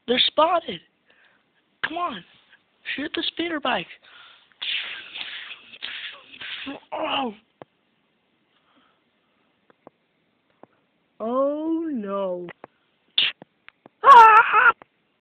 They're spotted. Come on. Shoot the speeder bike. Oh.